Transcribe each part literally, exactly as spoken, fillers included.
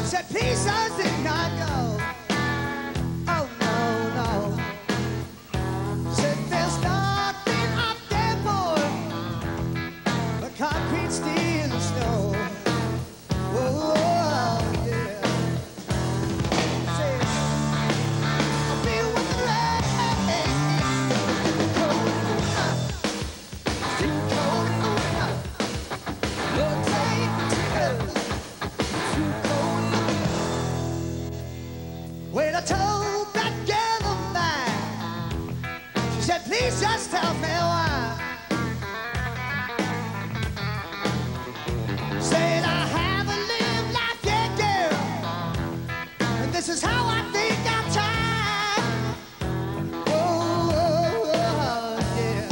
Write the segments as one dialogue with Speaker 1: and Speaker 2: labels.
Speaker 1: Said please I did not go. Oh no, no. Said there's nothing up there for but concrete, steel, and snow. Whoa, yeah. Said I'll be with the rain. Cold in the winter, too cold in the winter. Lord, take tears, too cold in the winter. When I told that girl of mine, she said, please just tell me why. Said I haven't lived life yet, girl, and this is how I think I'm tired. Oh, oh, oh, yeah.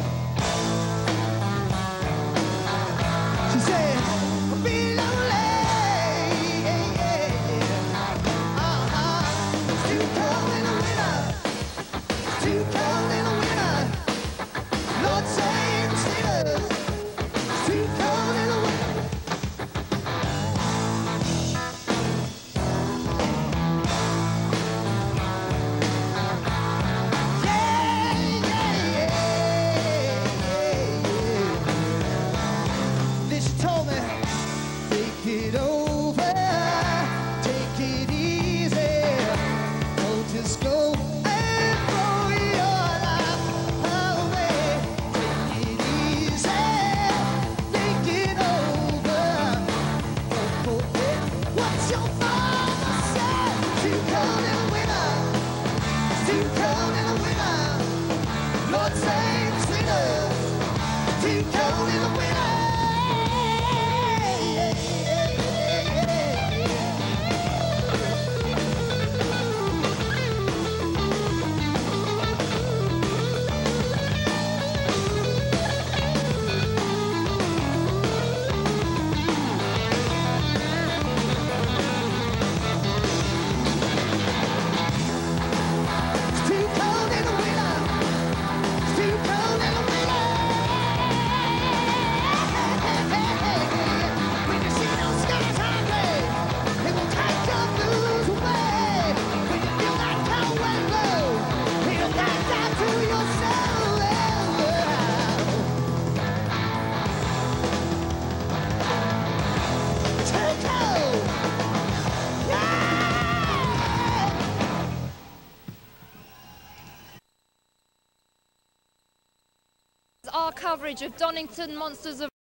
Speaker 1: She said, I'll be lonely. Yeah, yeah, yeah. Uh-huh. It's too cold in the winter. It's too cold in the winter. Lord save the sailors. It's too cold in the winter. Yeah, yeah, yeah, yeah, yeah. Then she told me, take it over, take it easy, don't just go and throw your life away. Take it easy, think it over, don't go it. What's your father said? Too cold in the winter, it's too cold in the winter. Lord save the sinners, too cold in the winter. It's too cold in the winter. It's too cold in the winter. When you see those skies hungry, it will take your blues away. When you feel that cold wind blow, it'll get down to your soul. Too cold. Yeah.
Speaker 2: Our coverage of Donington Monsters of